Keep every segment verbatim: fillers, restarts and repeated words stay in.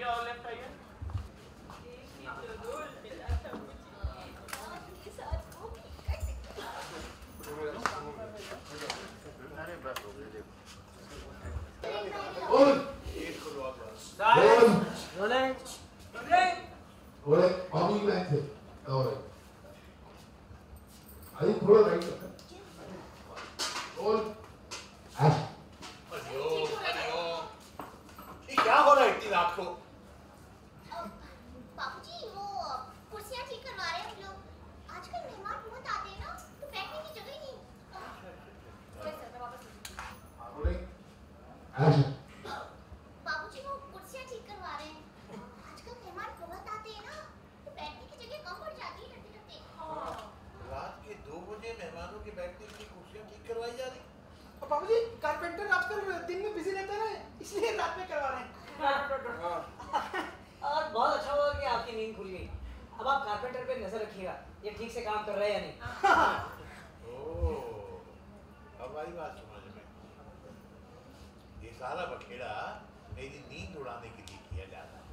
और लेफ्ट आइए। क्या हो रहा है इतनी रात को? बाबूजी वो कुर्सियाँ ठीक करवा रहे हैं हम लोग। आजकल मेहमान बहुत आते हैं ना, तो बैठने की जगह ही नहीं। बाबूजी वो कुर्सियाँ ठीक करवा रहे हैं। आजकल मेहमान बहुत आते हैं ना, तो बैठने की जगह कम पड़ जाती है करते करते। रात के दो बजे मेहमानों के बैठने के लिए कुर्सियाँ ठीक करवाई जा रही? बाबूजी कारपेंटर आजकल दिन में बिजी रहते हैं, इसलिए रात में करवा रहे हैं। और बहुत अच्छा हुआ कि आपकी नींद खुल गई। अब आप कारपेंटर पे नजर रखिएगा, ये ठीक से काम कर रहे हैं या नहीं। ओह, अब आई बात समझ में। ये सारा बखेड़ा मेरी नींद उड़ाने के लिए किया जा रहा है।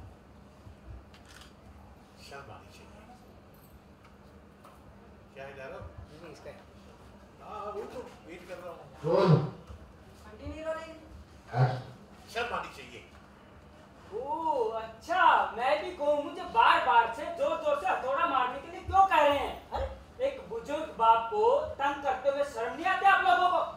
शर्म आनी चाहिए। क्या है डारो? नहीं इसका है। हाँ वो तो वेट कर रहा हूँ। शर्म आनी चाहिए। ओह अच्छा, मैं भी कहूँ मुझे बार बार से जोर जोर से हथौड़ा मारने के लिए क्यों कह रहे हैं? अरे एक बुजुर्ग बाप को तंग करते हुए शर्म नहीं आती आप लोगों को?